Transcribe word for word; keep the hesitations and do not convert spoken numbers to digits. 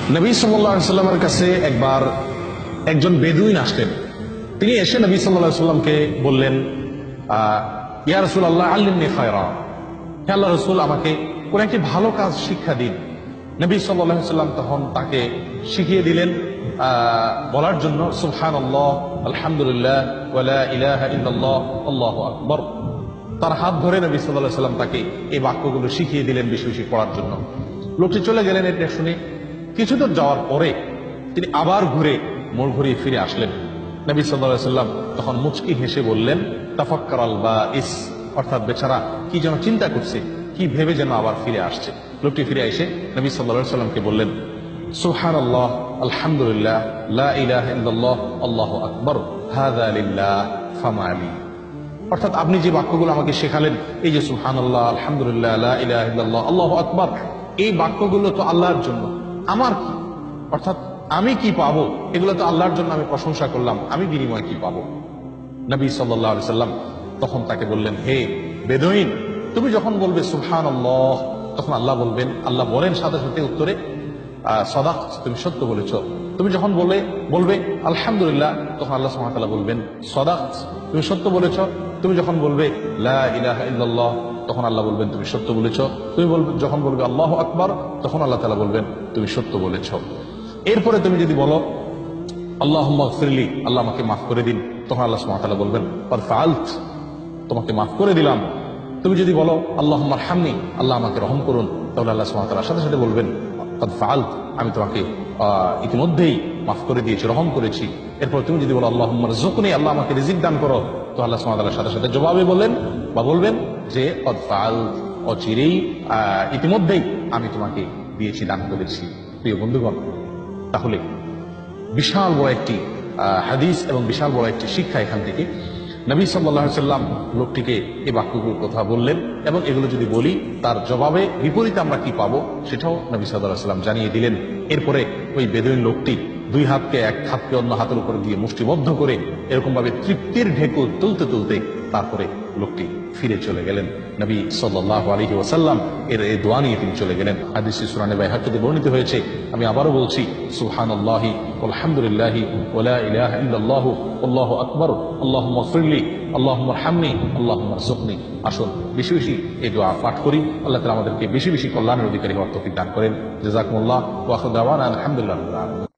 নবী সাল্লাল্লাহু আলাইহি সাল্লামের কাছে একবার একজন বেদুইন আসলেন। তিনি এসে নবী সাল্লাল্লাহু আলাইহি সাল্লামকে বললেন, ইয়া রাসূলুল্লাহ আল্লিমনি খায়রা, হে আল্লাহর রাসূল আমাকে কোন একটি ভালো কাজ শিক্ষা দিন। নবী সাল্লাল্লাহু আলাইহি সাল্লাম তখন তাকে শিখিয়ে দিলেন বলার জন্য সুবহানাল্লাহ, আলহামদুলিল্লাহ, ওয়া লা ইলাহা ইল্লাল্লাহ, আল্লাহু আকবার। তার হাত ধরে নবী সাল্লাল্লাহু আলাইহি সাল্লাম তাকে এই বাক্যগুলো শিখিয়ে দিলেন বেশি বেশি পড়ার জন্য। লোকটি চলে গেলেন। এটা শুনে কিছু দূর যাওয়ার পরে তিনি আবার ঘুরে মোড় ঘুরিয়ে ফিরে আসলেন। নবী সাল্লাল্লাহু আলাইহি সাল্লাম তখন মুচকি হেসে বললেন, তাফাক্কারাল বাইস, অর্থাৎ বেচারা কি যেন চিন্তা করছে, কি ভেবে যেন আবার ফিরে আসছে। লোকটি ফিরে এসে নবী সাল্লাল্লাহু আলাইহি সাল্লামকে বললেন, সুবহানাল্লাহ, আলহামদুলিল্লাহ, লা ইলাহা ইল্লাল্লাহ, আল্লাহু আকবার, হাযা লিল্লাহ ফামা আলী। অর্থাৎ আপনি যে বাক্যগুলো আমাকে শেখালেন, এই যে সুবহানাল্লাহ, আলহামদুলিল্লাহ, লা ইলাহা ইল্লাল্লাহ, আল্লাহু আকবার, এই বাক্যগুলো তো আল্লাহর জন্য, আমার কি? অর্থাৎ আমি কি পাবো? এগুলো তো আল্লাহর জন্য আমি প্রশংসা করলাম, আমি বিনিময় কি পাবো? নবী সাল্লাল্লাহু আলাইহি সাল্লাম তখন তাকে বললেন, হে বেদুইন, তুমি যখন বলবে সুবহানাল্লাহ, তখন আল্লাহ বলবেন, আল্লাহ বলেন সাথে সাথে উত্তরে, সাদাক, তুমি সত্য বলেছ। তুমি যখন বলবে বলবে আলহামদুলিল্লাহ, তখন আল্লাহ সুবহানাহু ওয়া তাআলা বলবেন, সাদাক, তুমি সত্য বলেছ। তুমি যখন বলবে লা ইলাহা ইল্লাল্লাহ, তখন আল্লাহ বলবেন, তুমি সত্য বলেছ। তুমি বলবে যখন বলবে আল্লাহু আকবার, তখন আল্লাহ তাআলা বলবেন, তুমি সত্য বলেছ। এরপরে তুমি যদি বলো আল্লাহুম্মা গফিরলি, আল্লাহ আমাকে মাফ করে দিন, তখন আল্লাহ সুবহানাহু ওয়া তাআলা বলবেন, ক্বাদ ফাআলত, তোমাকে মাফ করে দিলাম। তুমি যদি বলো আল্লাহুম্মা আরহামনি, আল্লাহ আমাকে রহম করুন, তাহলে আল্লাহ সুবহানাহু ওয়া তাআলা সাথে সাথে বলবেন, ক্বাদ ফাআলত, আমি তোমাকে ইতিমধ্যেই মাফ করে দিয়েছি, রহম করেছি। এরপর তুমি যদি বলো আল্লাহুম্মা রযুকনি, আল্লাহ আমাকে রিজিক দান করো, তো আল্লাহ সুবহানাহু ওয়া তাআলা সাথে সাথে জবাবে বলেন বা বলবেন যে ক্বাদ ফাআলত, অচিরেই ইতিমধ্যেই আমি তোমাকে দিয়েছি, দান করেছি। প্রিয় বন্ধুগণ, তাহলে বিশাল বড় একটি হাদিস এবং বিশাল বড় একটি শিক্ষা এখান থেকে। নবী সাল্লাল্লাহু আলাইহি সাল্লাম লোকটিকে এই বাক্যগুলোর কথা বললেন, এবং এগুলো যদি বলি তার জবাবে বিপরীতে আমরা কি পাবো সেটাও নবী সাল্লাল্লাহু আলাইহি সাল্লাম জানিয়ে দিলেন। এরপরে ওই বেদুইন লোকটি দুই হাতকে এক হাতকে অন্য হাতের উপর দিয়ে মুষ্টিবদ্ধ করে এরকম ভাবে তৃপ্তির ঢেকুর তুলতে তুলতে তারপরে লোকটি ফিরে চলে গেলেন। নবী সাল্লাল্লাহু আলাইহি ওয়াসাল্লাম এর এই দোয়া নিয়ে তিনি চলে গেলেন। হাদিসে সুনানে বাইহাকিতে বর্ণিত হয়েছে, আমি আবারও বলছি, সুবহানাল্লাহি ওয়ালহামদুলিল্লাহি ওয়া লা ইলাহা ইল্লাল্লাহু আল্লাহু আকবার, আল্লাহুম্মা গফিরলি, আল্লাহুম্মা আরহামনি, আল্লাহুম্মা রযুকনি। আসুন বেশি বেশি এই দোয়া পাঠ করি। আল্লাহ তাআলা আমাদেরকে বেশি বেশি কল্যাণের অধিকারী হওয়ার তৌফিক দান করেন। জাযাকুমুল্লাহ ওয়া আখিরু দাওয়ানা আলহামদুলিল্লাহি রাব্বিল আলামিন।